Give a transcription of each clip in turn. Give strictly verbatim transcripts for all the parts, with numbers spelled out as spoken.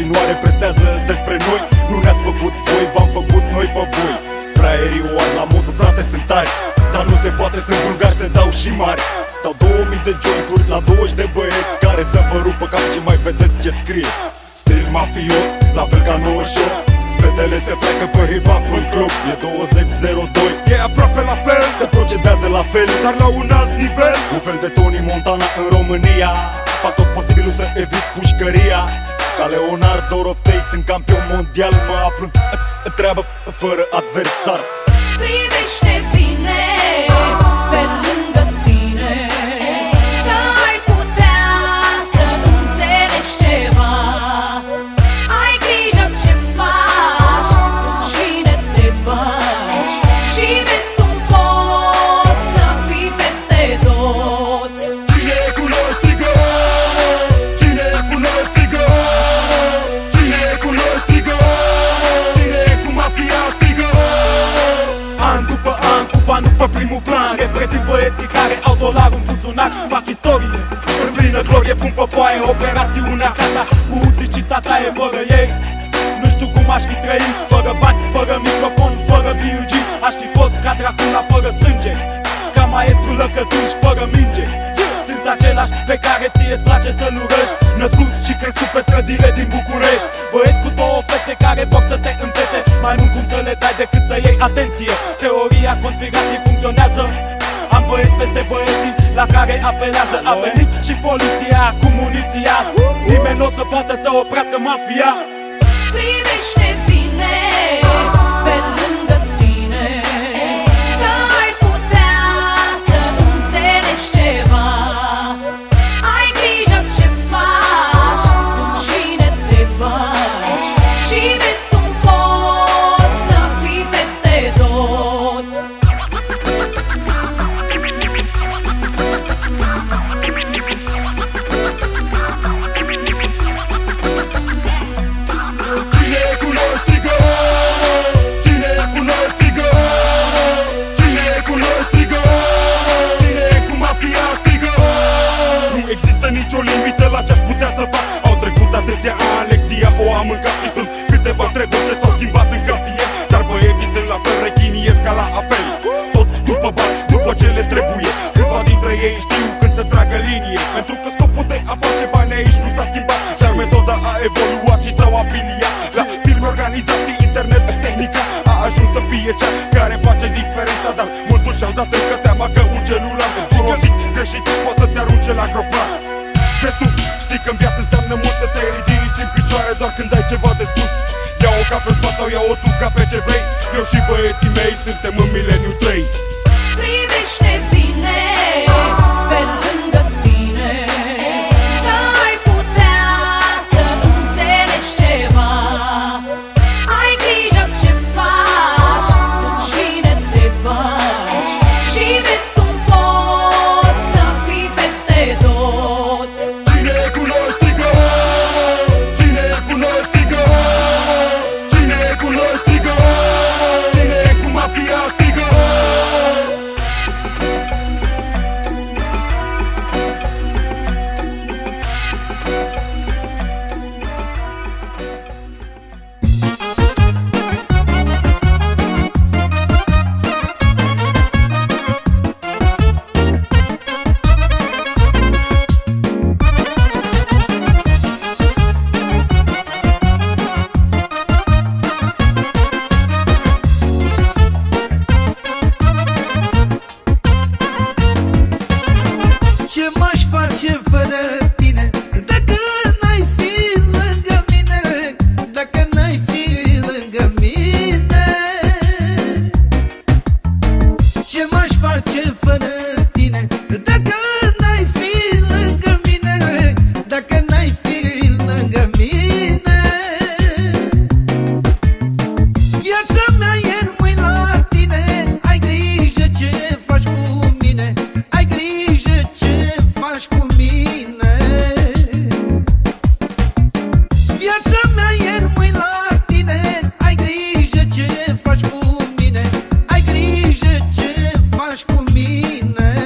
continuare presează despre noi. Nu ne-ați făcut voi, v-am făcut noi pe voi. Fraierii o la modul, frate, sunt tari, dar nu se poate, sunt vulgari, se dau și mari. Dau două mii de jointuri la douăzeci de băieți care să vă rupă cap și mai vedeți ce scrie. Stil mafiot, la fel ca nouăzeci și opt. Fetele se freacă pe hip-hop în club. E douăzeci zero doi, e aproape la fel, se procedează la fel, dar la un alt nivel. Un fel de Tony Montana în România. Fac tot posibilul să evit pușcăria. Ca Leonardo Roftei, sunt campion mondial. Mă aflu în treabă fără adversar. Privește bine pe lângă tine, că ai putea să înțelegi ceva. Ai grijă ce faci, cu cine te bagi, și vezi cum poți să fii peste toți. Cine e cu noi strigă, cine e cu noi strigă, cine e cu noi strigă, cine e cu mafia strigă. An după an, cu banul pe primul plan, reprezint băieții care au dolarul în buzunar. Fac istorie, în plină glorie, pun pe foaie operațiunea Casa. Cu Uzi și tata e fără ei. Nu știu cum aș fi trăit, fără bani, fără microfon, fără B U G. Aș fi fost ca Dracula fără sânge, ca maestru lăcătuș fără minge. Sunt același pe care ție-ți place să-l urăști, născut și crescut pe străzile din București. Băieți cu două fețe care vor să te învețe, mai mult cum să le dai decât să iei atenție. Teoria conspirației funcționează. Am băieți peste băieții la care apelează. A venit și poliția cu muniția, nimeni nu o să poată să oprească mafia. Privește bine pe lângă tine, că ai putea să înțelegi ceva. Ai grijă ce faci, cu cine te bagi, și vezi cum poți să fii peste toți. Cine e cu noi strigă, cine e cu noi strigă, cine e cu noi strigă, cine e cu mafia strigă. Nu există nicio limită la ce-aș putea să fac. Au trecut atâția ani, lecția o am în cap și sunt câteva treburi ce s-au schimbat în cartier. Dar băieții sunt la fel, rechiniesc ca la apel. Tot după bani, după ce le trebuie. Câțiva dintre ei știu când să tragă linie, pentru că scopul de a face bani aici nu s-a schimbat. Dar metoda a evoluat și s-au afiliat la filme, organizații, internet, tehnica a ajuns să fie cea care face diferența. Dar mulți și-au dat încă seama că un celular folosit greșit poate să te arunce la gropan. Crezi tu, știi că în viață înseamnă mult să te ridici în picioare doar când ai ceva de spus. Ia-o ca pe sfat sau ia-o tu ca pe ce vrei. Eu și băieții mei suntem în mileniu trei. Privește bine pe lângă tine, că ai putea să înțelegi ceva. Ai grijă ce faci, cu cine te bagi, și vezi cum poți să fii peste toți. Cine e cu noi strigă, cine e cu noi strigă, cine e cu noi strigă, cine e cu mafia strigă. Ce m-aș face fără tine, dacă n-ai fi lângă mine, dacă n-ai fi lângă mine? Ce m-aș face fără tine, dacă n-ai fi lângă mine, dacă n-ai fi lângă mine? Viața mea e numai la tine, ai grijă ce faci cu mine, ai grijă ce faci cu mine. Viața mea e numai la tine, ai grijă ce faci cu mine, ai grijă ce faci cu mine.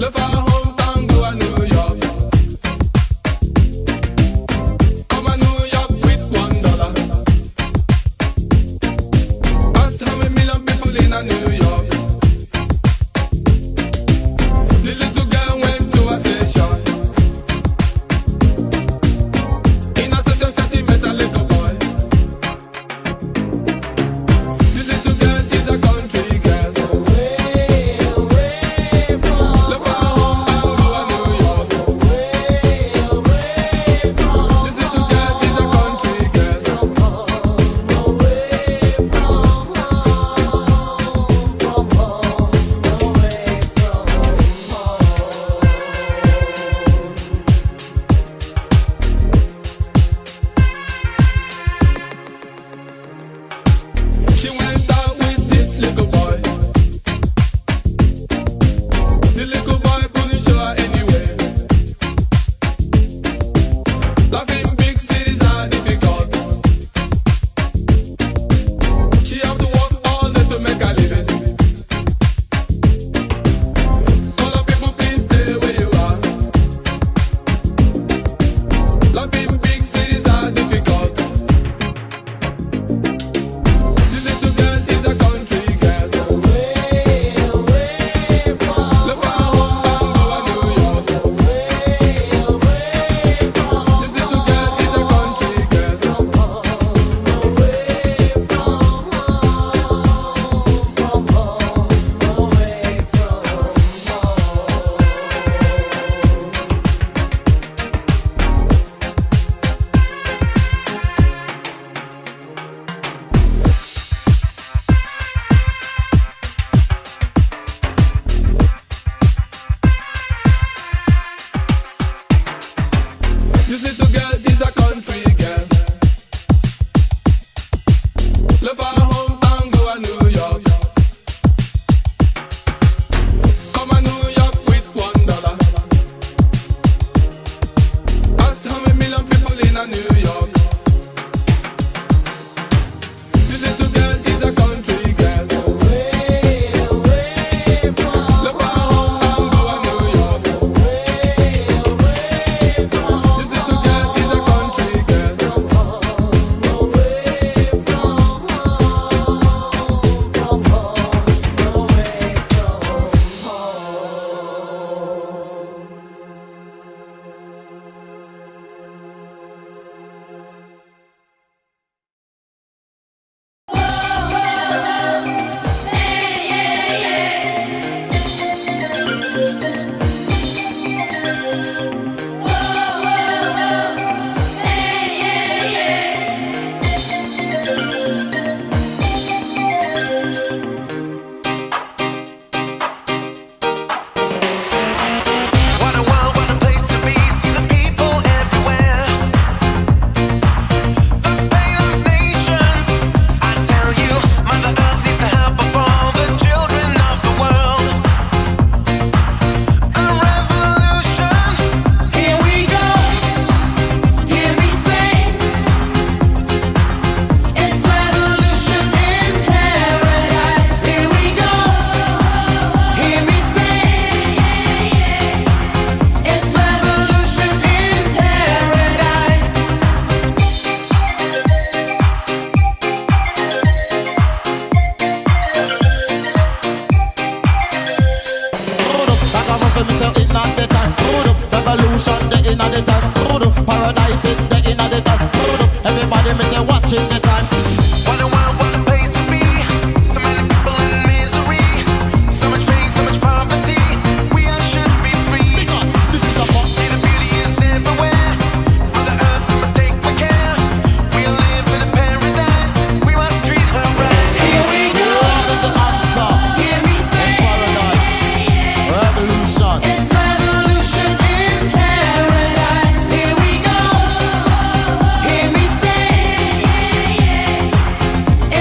It's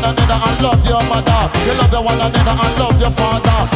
one another and love your mother. You love your one another and love your father.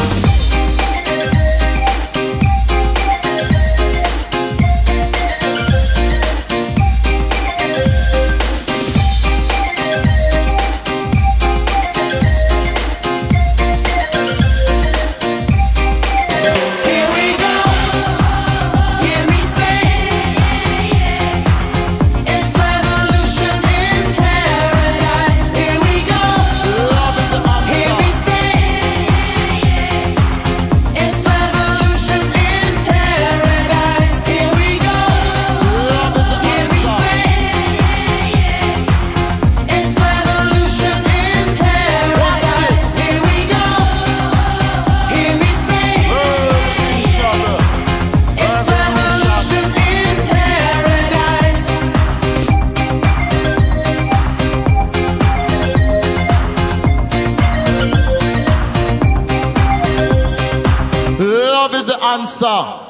Love is the answer.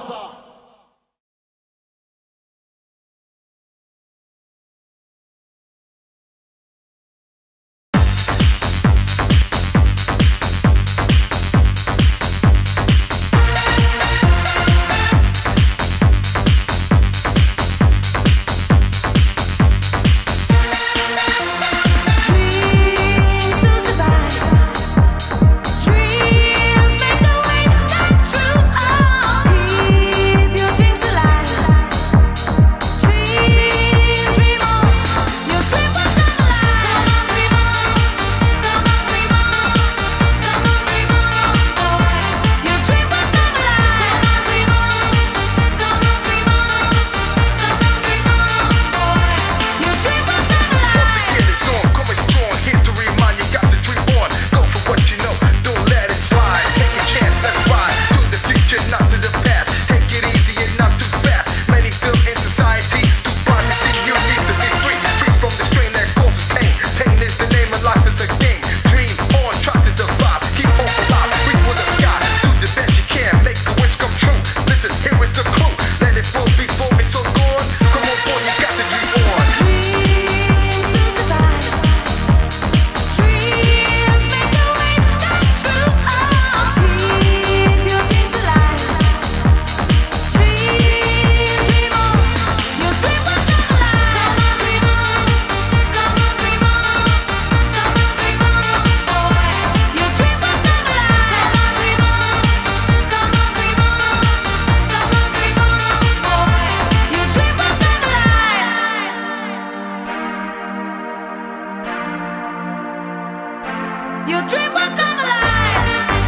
Your dream will come alive.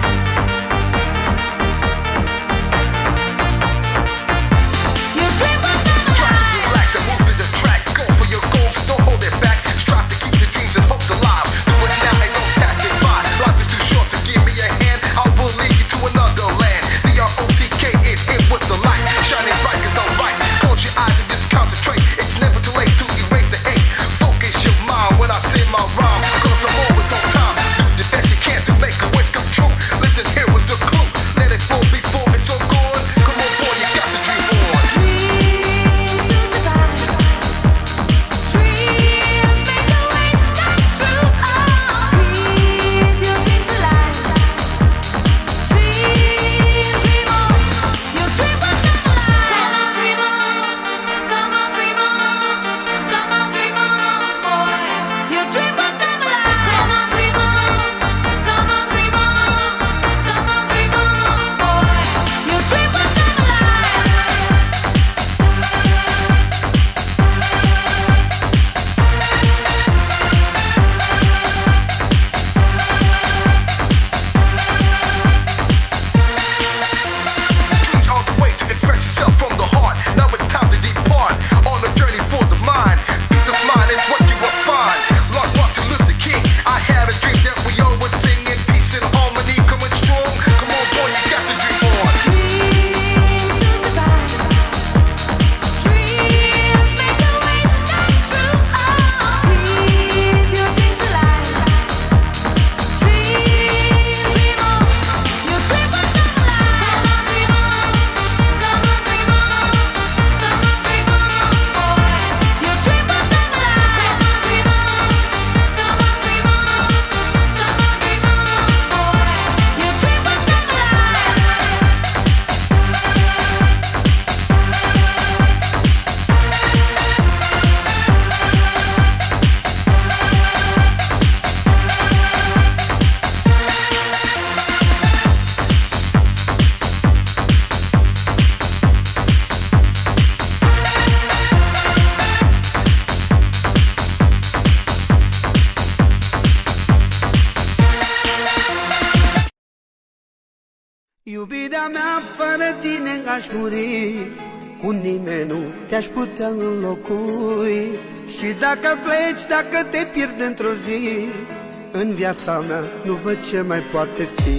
Your dream will come alive. Try to relax and move to the track. Go for your goals, don't hold it back. Strive to keep your dreams and hopes alive. Do it now and don't pass it by. Life is too short to give me a hand. I will lead you to another land. The R O C K is here with the light. Shining bright is alright. Close your eyes and just concentrate. It's never too late to erase the hate. Focus your mind when I say my rhyme. Cause I'm always on time. Do the best you can to make Iubirea mea, fără tine aș muri, cu nimeni nu te-aș putea înlocui. Și dacă pleci, dacă te pierd într-o zi, în viața mea nu văd ce mai poate fi.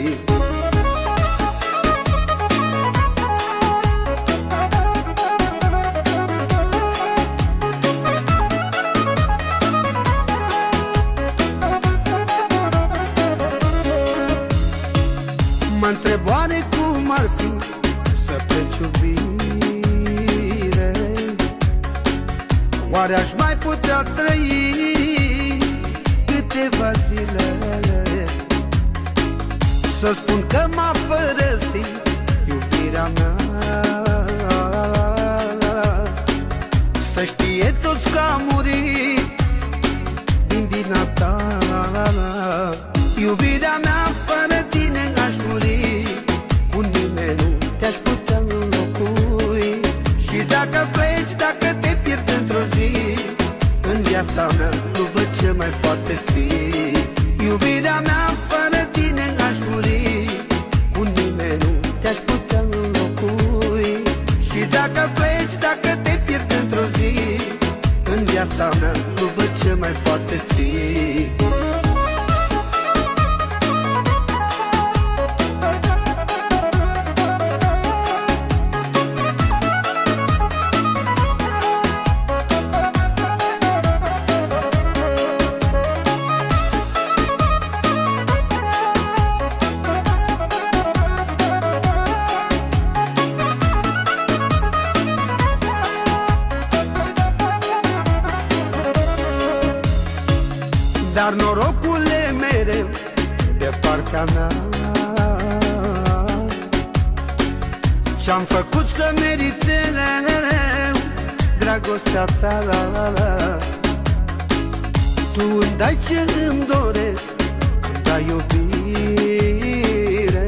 Mă întreb oare cum ar fi să pleci, iubire? Oare aș mai putea trăi câteva zile? Să spun că m-a părăsit iubirea mea, să știe toți că a murit din vina ta. Iubirea mea, fără tine aș muri, cu nimeni nu te-aș putea înlocui. Și dacă pleci, dacă te pierd într-o zi, în viața mea nu văd ce mai poate fi. Iubirea mea, fără tine aș muri, cu nimeni nu te-aș putea înlocui. Și dacă pleci, dacă te pierd într-o zi, în viața mea nu văd ce mai poate fi. Dar norocul e mereu de partea mea. Ce-am făcut să merite dragostea ta, la, la, la. Tu îmi dai ce îmi doresc, îmi dai iubire.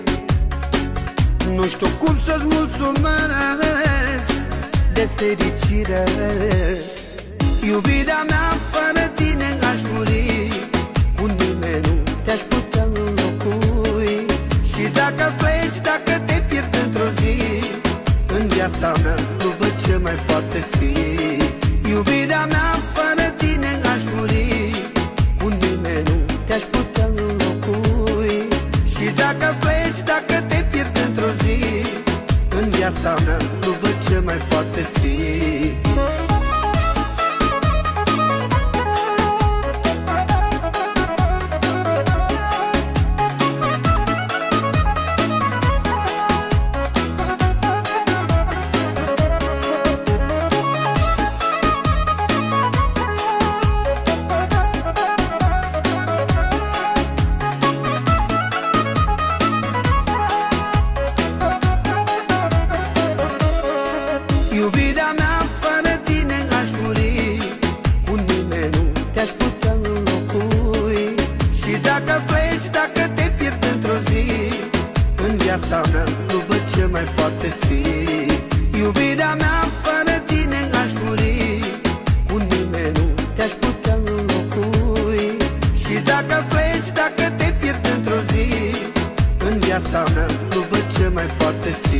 Nu știu cum să-ți mulțumesc de fericire. Iubirea mea, fără tine aș muri, cu nimeni nu te-aș putea înlocui. Și dacă pleci, dacă te pierd într-o zi, în viața mea nu văd ce mai poate fi. Iubirea mea, fără tine aș muri, cu nimeni nu te-aș putea înlocui. Și dacă pleci, dacă te pierd într-o zi, în viața mea nu văd ce mai poate fi. Iubirea mea, fără tine aș muri, cu nimeni nu te-aș putea înlocui. Și dacă pleci, dacă te pierd într-o zi, în viața mea nu văd ce mai poate fi. Iubirea mea, fără tine aș muri, cu nimeni nu te-aș putea înlocui. Și dacă pleci, dacă te pierd într-o zi, în viața mea nu văd ce mai poate fi.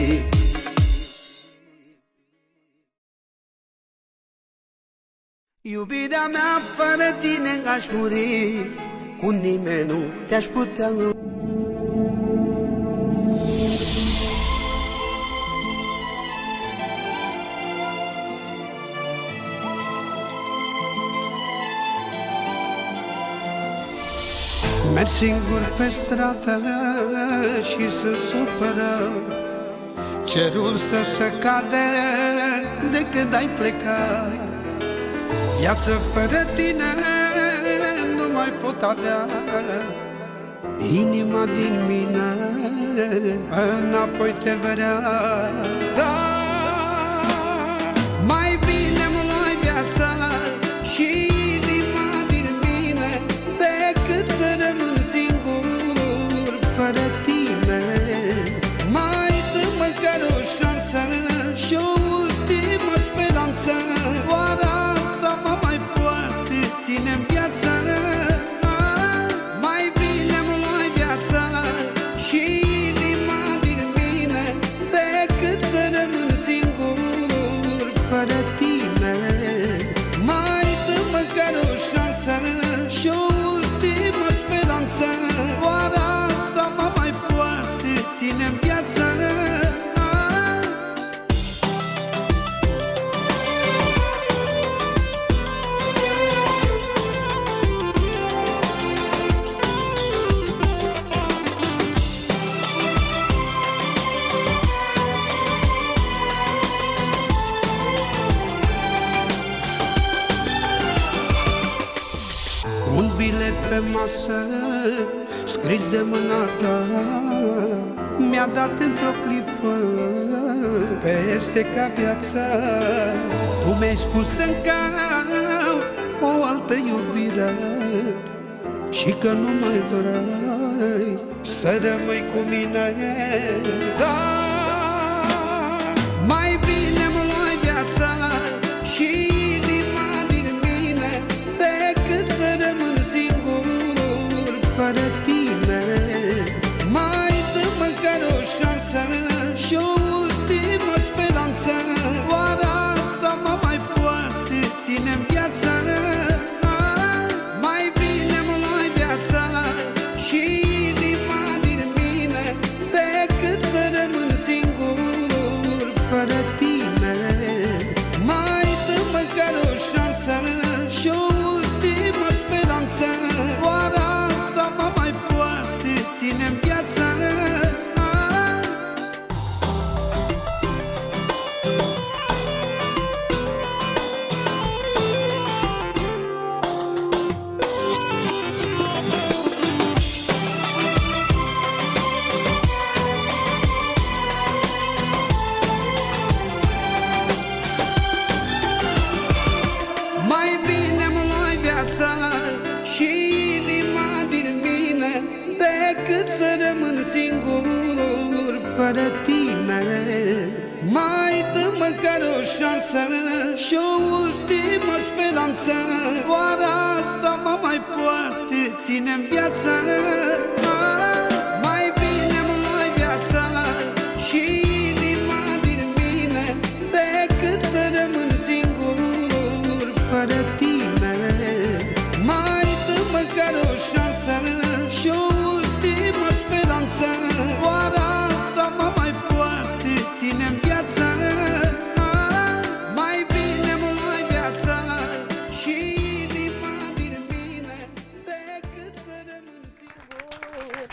Iubirea mea, fără tine aș muri, cu nimeni nu te-aș putea înlocui. Merg singur pe stradă și se supără, cerul stă să cade de când ai plecat. Viață fără tine nu mai pot avea, inima din mine înapoi te vrea. Da, mai bine mă luai viața și inima din mine, decât să rămân singur fără tine. Mai dă măcar o șansă și o ultimă speranță, oare asta mă mai poate ține-n viața? Mai bine mă luai viața și frumos scris de mâna ta, mi-a dat într-o clipă peste ca viața. Tu mi-ai spus să-mi cau o altă iubire și că nu mai vrei să rămâi cu mine. Dar mai bine mă luai viața și inima din mine decât să rămân singur fără tine. Mai dă măcar o șansă și o ultimă speranță, doar asta mă mai poate ține-n viața. Mai bine mă luai viața și inima din mine decât să rămân singur fără tine. Mai dă măcar o șansă și o ultimă speranță, doar asta mă mai poate ține-n viața. Și inima din mine decât să rămân singur fără tine. Mai dă măcar o șansă și o ultimă speranță, doar asta mă mai poate ține-n viața. Mai bine mă luai viața și inima din mine decât să rămân singur fără tine. Mai dă măcar o șansă și o ultimă speranță, doar asta mă mai poate ține-n viața. Mai bine mă luai viața și inima din mine decât să rămân singur.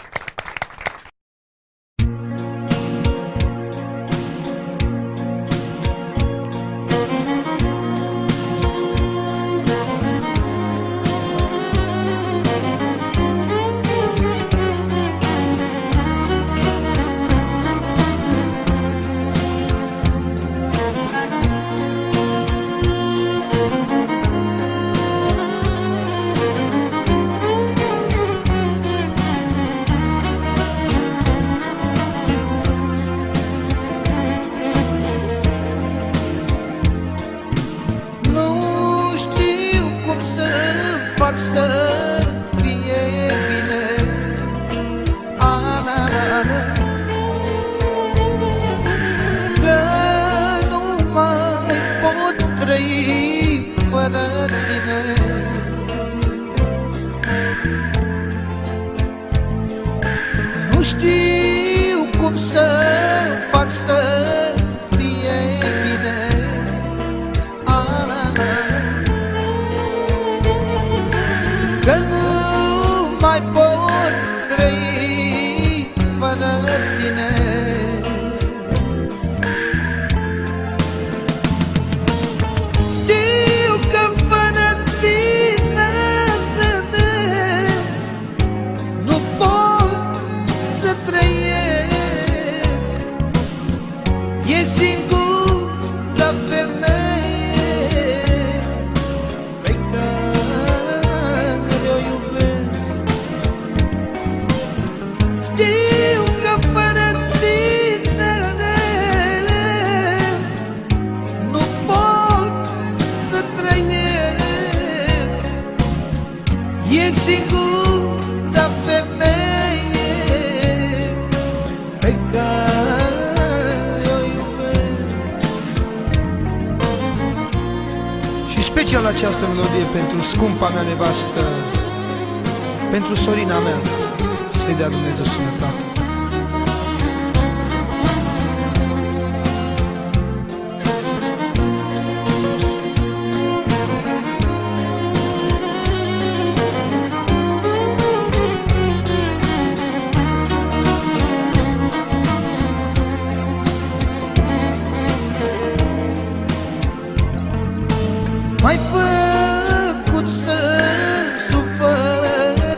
Să fie bine, ana, că nu mai pot trăi fără tine. Nu știu cum să fac să fie bine, ana, că nu mai pot trăi fără tine. Știu că fără tine nu pot să trăiesc. E singura femeie pe care o iubesc. Știu că fără tine nu pot să trăiesc. E singura femeie pe care o iubesc. Și special această melodie pentru scumpa mea nevastă, pentru Sorina mea, să-i dea Dumnezeu sănătate. M-ai făcut să sufăr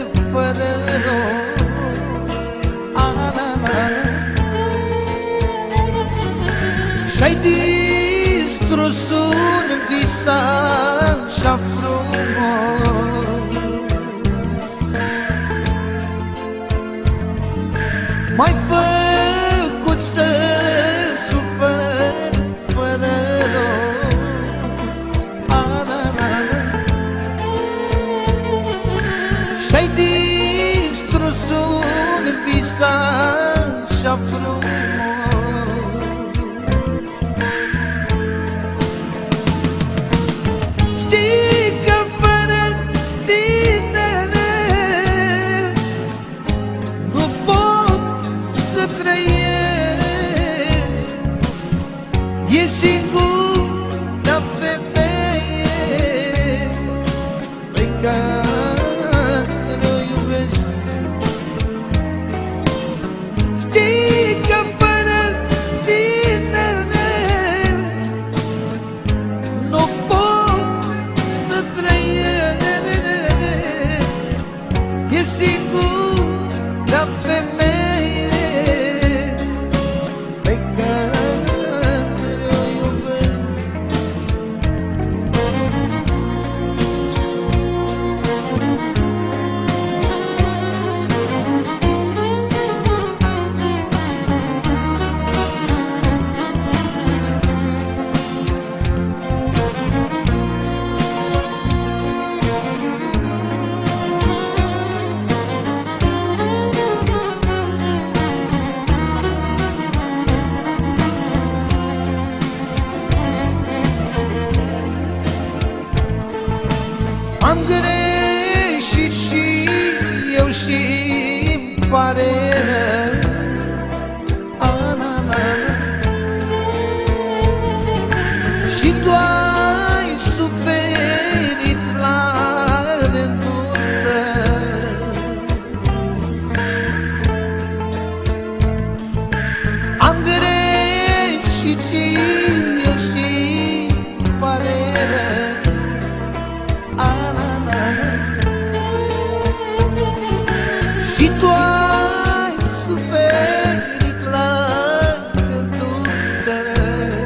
M-ai făcut să sufăr fără rost, și-ai distrus un vis așa frumos. Știi că fără tine nu pot să trăiesc. E singura femeie pe care o iubesc. Știi că fără tine nu pot să trăiesc. E singura femeie pe care o iubesc. Am greșit și eu și-mi pare rău. Și tu ai suferit la rândul tău. Am greșit și eu și-mi pare rău. Și tu ai suferit la rândul tău.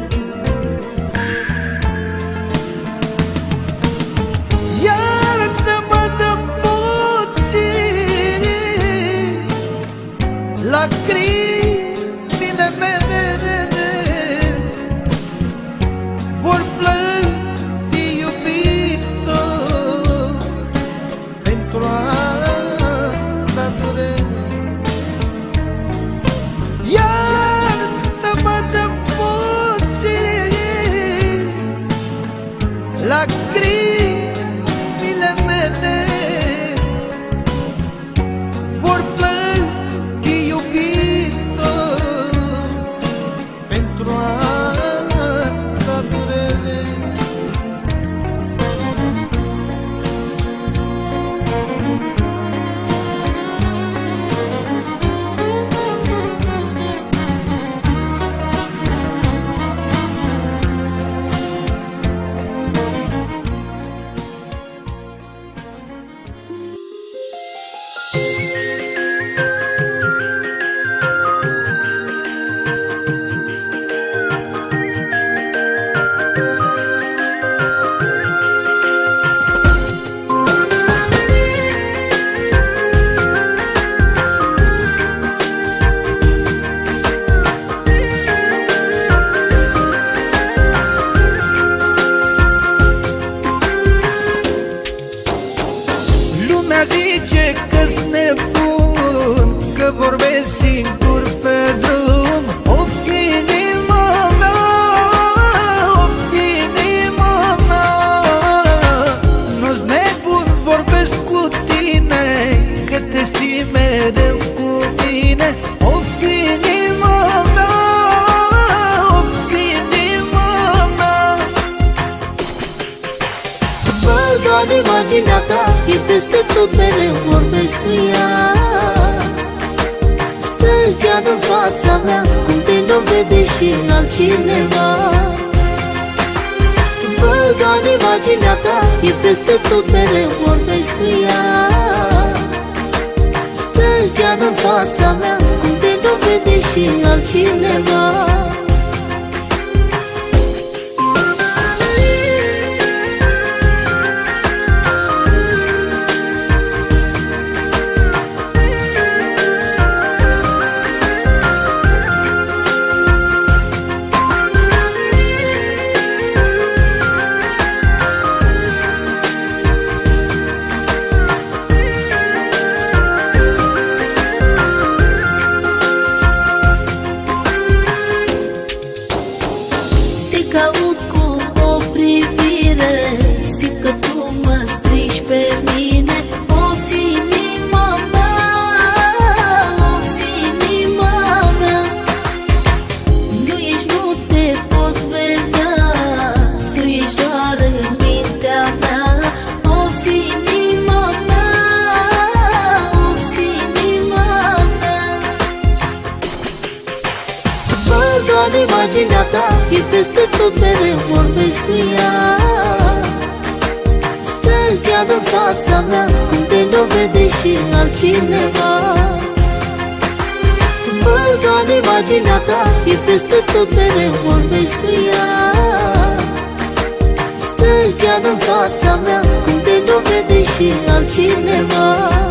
Iartă-mă de puțin lacrimile mele vor plânge iubitul pentru a ta durere. Iartă-mă de puțin lacrimile mele vor plânge iubitul pentru a ta durere. Lumea zice că-s nebun, că vorbesc singur pe drum. O-fi inima mea, o-fi inima mea. Nu-s nebun, vorbesc cu tine, că te simt mereu cu mine. O-fi inima mea, o-fi inima mea. Văd doar imaginea ta, e peste tot, mereu vorbesc cu ea. Stă chiar în fața mea, cum te nu vede și altcineva. Văd doar imaginea ta, e peste tot, mereu vorbesc cu ea. Stă chiar în fața mea, cum te nu vede și altcineva. e peste tot, mereu vorbesc cu ea. Stă chiar în fața mea, cum te dovede și altcineva. Văd doar imaginea ta, e peste tot, mereu vorbesc cu ea. Stă chiar în fața mea, cum te dovede și altcineva.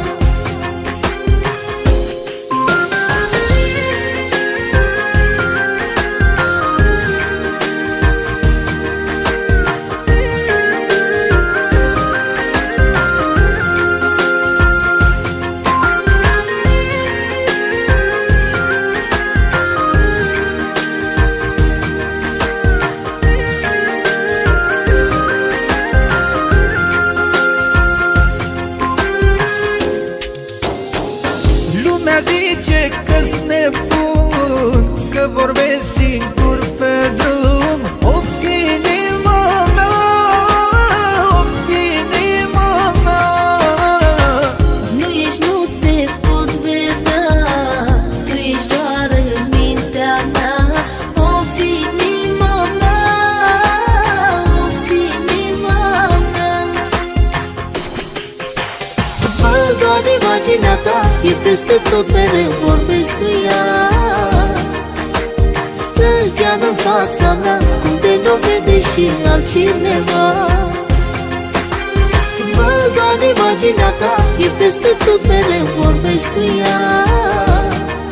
Zice că-s nebun, că vorbesc singur pe drum. O fi inima mea, o fi inima mea. Nu ești, nu te pot vedea, tu ești doar în mintea mea. O fi inima mea, o fi inima mea. Văd doar imaginea ta, e peste tot, mereu vorbesc cu ea. Stă chiar în fața mea, cum te dovede și altcineva. Văd doar imaginea ta, e peste tot, mereu vorbesc cu ea.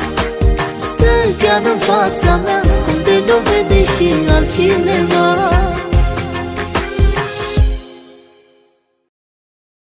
Stă chiar în fața mea, cum te dovede și altcineva.